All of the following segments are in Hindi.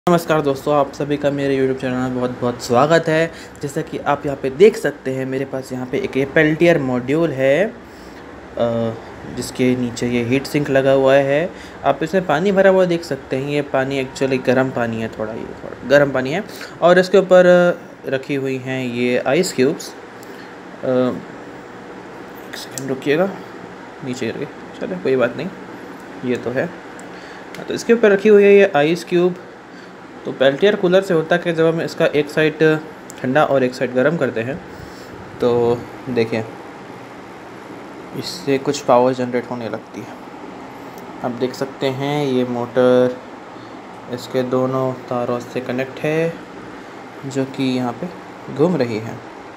नमस्कार दोस्तों, आप सभी का मेरे YouTube चैनल में बहुत बहुत स्वागत है। जैसा कि आप यहाँ पे देख सकते हैं, मेरे पास यहाँ पे एक ये पेल्टियर मॉड्यूल है, जिसके नीचे ये हीट सिंक लगा हुआ है। आप इसमें पानी भरा हुआ देख सकते हैं। ये पानी एक्चुअली गर्म पानी है, थोड़ा गर्म पानी है। और इसके ऊपर रखी हुई हैं ये आइस क्यूब्स। एक सेकेंड रुकिएगा, नीचे गिर गए, चलो कोई बात नहीं, ये तो है। तो इसके ऊपर रखी हुई है ये आइस क्यूब। तो पेल्टियर कूलर से होता है कि जब हम इसका एक साइड ठंडा और एक साइड गर्म करते हैं तो देखें, इससे कुछ पावर जनरेट होने लगती है। आप देख सकते हैं ये मोटर इसके दोनों तारों से कनेक्ट है, जो कि यहाँ पे घूम रही है।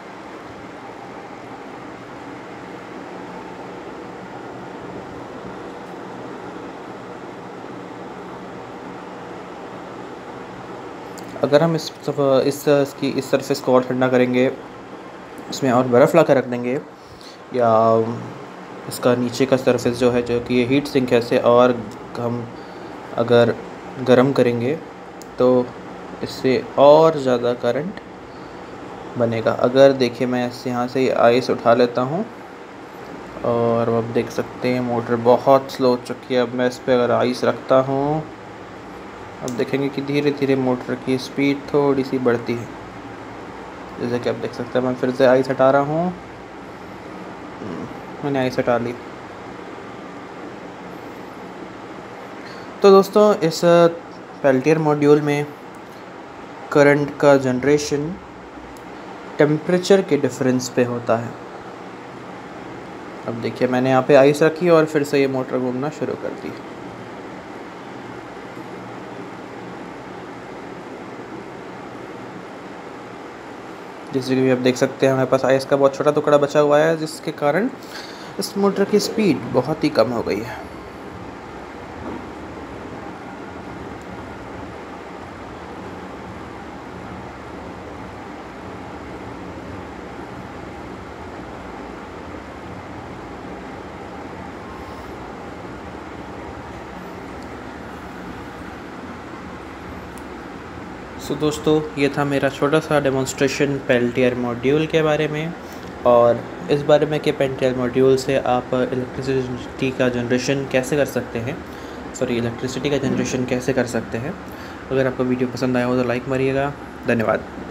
अगर हम इस सरफेस को और ठंडा करेंगे, इसमें और बर्फ़ ला कर रख देंगे, या इसका नीचे का सरफेस जो है, जो कि ये हीट सिंक है, से और हम अगर गर्म करेंगे तो इससे और ज़्यादा करंट बनेगा। अगर देखिए, मैं यहाँ से आइस उठा लेता हूँ और अब देख सकते हैं मोटर बहुत स्लो हो चुकी है। अब मैं इस पर अगर आइस रखता हूँ, अब देखेंगे कि धीरे धीरे मोटर की स्पीड थोड़ी सी बढ़ती है। जैसे कि आप देख सकते हैं, मैं फिर से आइस हटा रहा हूँ। मैंने आइस हटा ली। तो दोस्तों, इस पेल्टियर मॉड्यूल में करंट का जनरेशन टेम्परेचर के डिफरेंस पे होता है। अब देखिए, मैंने यहाँ पे आइस रखी और फिर से ये मोटर घूमना शुरू कर दी। जैसे कि आप देख सकते हैं, हमारे पास आइस का बहुत छोटा टुकड़ा बचा हुआ है, जिसके कारण इस मोटर की स्पीड बहुत ही कम हो गई है। सो दोस्तों, ये था मेरा छोटा सा डेमोन्स्ट्रेशन पेल्टियर मॉड्यूल के बारे में, और इस बारे में कि पेल्टियर मॉड्यूल से आप इलेक्ट्रिसिटी का जनरेशन कैसे कर सकते हैं। अगर आपको वीडियो पसंद आया हो तो लाइक मारिएगा। धन्यवाद।